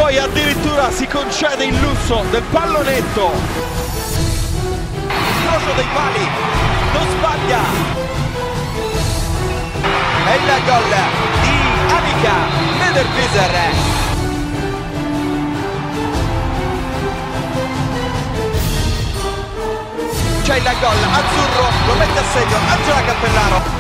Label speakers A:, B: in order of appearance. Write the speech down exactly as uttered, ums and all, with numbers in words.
A: poi addirittura si concede il lusso del pallonetto. Incrocio dei pali, non sbaglia. E il gol di Annika Mederwieser. C'è il gol azzurro, lo mette a segno Angela Cappellaro.